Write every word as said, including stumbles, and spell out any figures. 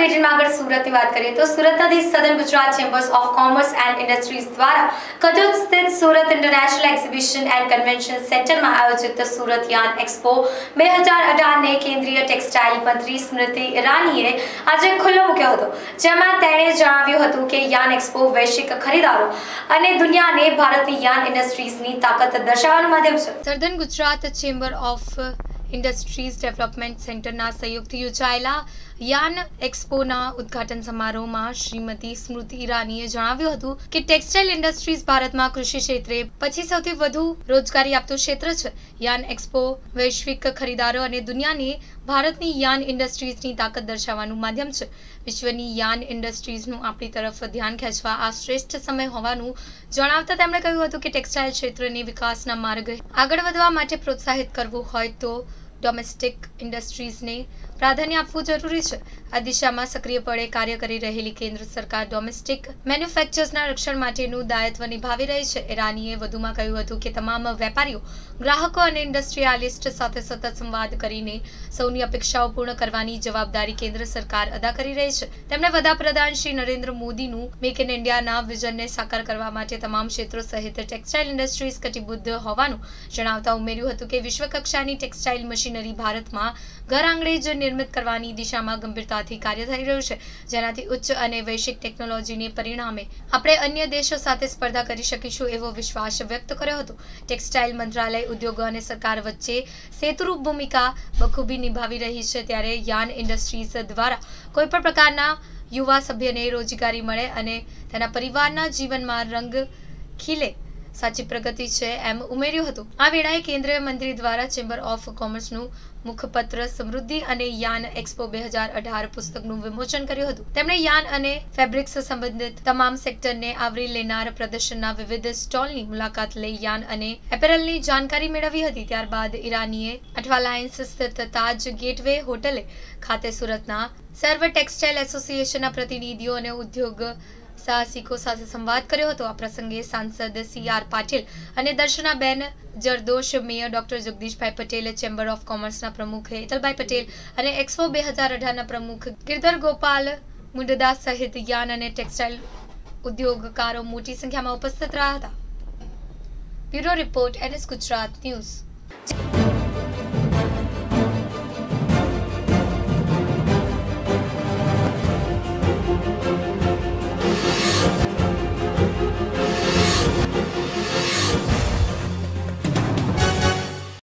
બુલેટિનમાં આગળ સુરતની વાત કરીએ તો સુરતના southern Gujarat chambers of commerce and industries દ્વારા કદોદ સ્થિત Surat international exhibition and convention સેન્ટરમાં આયોજિત સુરત યાન એક્સપો બે હજાર અઢાર ને કેન્દ્રીય ટેક્સટાઇલ મંત્રી સ્મૃતિ ઈરાનીએ આજે ખુલ્લો મૂક્યો હતો, જેમાં તેણે જણાવ્યું હતું કે યાન એક્સપો વૈશ્વિક ખરીદારો અને દુનિયાને ભારતની યાન ઇન્ડસ્ટ્રીઝની તાકાત દર્શાવવાનું માધ્યમ છે. Southern Gujarat chamber of industries development સેન્ટરના સહયોગથી યોજાયેલા યાન એક્સપોના ઉદ્ઘાટન સમારોહમાં શ્રીમતી સ્મૃતિ ઈરાનીએ જણાવ્યું હતું કે ટેક્સટાઇલ ઇન્ડસ્ટ્રીઝ ભારતમાં કૃષિ ક્ષેત્રે પછી સૌથી વધુ રોજગારી આપતું ક્ષેત્ર છે. યાન એક્સપો વૈશ્વિક ખરીદારો અને દુનિયાને ભારતની યાન ઇન્ડસ્ટ્રીઝની તાકાત દર્શાવવાનું માધ્યમ છે. વિશ્વની યાન ઇન્ડસ્ટ્રીઝનું આપણી તરફ ધ્યાન ખેંચવા આ શ્રેષ્ઠ સમય હોવાનું જણાવતા તેમણે કહ્યું હતું કે ટેક્સટાઇલ ક્ષેત્રને વિકાસના માર્ગે આગળ વધવા માટે પ્રોત્સાહિત કરવું હોય તો ડોમેસ્ટિક ઇન્ડસ્ટ્રીઝને પ્રાધાન્ય આપવું જરૂરી છે. આ દિશામાં સક્રિયપણે કાર્ય કરી રહેલી કેન્દ્ર સરકાર ડોમેસ્ટિક મેન્યુફેક્ચર્સના રક્ષણ માટેનું દાયિત્વ નિભાવી રહી છે. ઈરાનીએ વધુમાં કહ્યું હતું કે તમામ વેપારીઓ, ગ્રાહકો અને ઇન્ડસ્ટ્રીયાલિસ્ટ સાથે સતત સંવાદ કરીને સૌની અપેક્ષાઓ પૂર્ણ કરવાની જવાબદારી કેન્દ્ર સરકાર અદા કરી રહી છે. તેમણે વડાપ્રધાન શ્રી નરેન્દ્ર મોદીનું મેક ઇન ઇન્ડિયાના વિઝનને સાકાર કરવા માટે તમામ ક્ષેત્રો સહિત ટેક્સટાઇલ ઇન્ડસ્ટ્રીઝ કટિબદ્ધ હોવાનું જણાવતા ઉમેર્યું હતું કે વિશ્વકક્ષાની ટેક્સટાઇલ મશીનરી ભારતમાં ઘર આંગણે જ નિર્મિત કરવાની દિશામાં ગંભીરતાથી કાર્ય થઈ રહ્યું છે, જેનાથી ઉચ્ચ અને વૈશ્વિક ટેકનોલોજીને પરિણામે આપણે અન્ય દેશો સાથે સ્પર્ધા કરી શકીશું એવો વિશ્વાસ વ્યક્ત કર્યો હતો. ટેક્સટાઇલ મંત્રાલય ઉદ્યોગો અને સરકાર વચ્ચે સેતુરૂપ ભૂમિકા બખૂબી નિભાવી રહી છે, ત્યારે યાન ઇન્ડસ્ટ્રીઝ દ્વારા કોઈ પણ પ્રકારના યુવા સભ્યને રોજગારી મળે અને તેના પરિવારના જીવનમાં રંગ ખીલે સાચી પ્રગતિ છે એમ ઉમેર્યું હતું. આ વેળાએ કેન્દ્રીય મંત્રી દ્વારા ચેમ્બર ઓફ કોમર્સનું મુખપત્ર સમૃદ્ધિ અને યાન એક્સપો બે હજાર અઢાર પુસ્તકનું વિમોચન કર્યું હતું. તેમણે યાન અને ફેબ્રિક્સ સંબંધિત તમામ સેક્ટરને આવરી લેનાર પ્રદર્શનના વિવિધ સ્ટોલની મુલાકાત લઈ યાન અને એપેરલની જાણકારી મેળવી હતી. ત્યારબાદ ઈરાનીએ અઠવા લાયન્સ સ્થિત તાજ ગેટવે હોટલે ખાતે સુરતના સર્વ ટેક્સટાઇલ એસોસિએશનના પ્રતિનિધિઓ અને ઉદ્યોગ સાહસિકો સાથે સંવાદ કર્યો હતો. આ પ્રસંગે સાંસદ સી આર પાટીલ અને Darshanaben Jardosh, mayor doctor Jagdishbhai Patel, chamber of કોમર્સના પ્રમુખ હેતલભાઈ પટેલ અને એક્સપો બે હજાર અઢારના પ્રમુખ ગિરધર ગોપાલ મુંડદા સહિત યાન અને ટેક્સટાઇલ ઉદ્યોગકારો મોટી સંખ્યામાં ઉપસ્થિત રહ્યા હતા. Bureau report NS Gujarat news.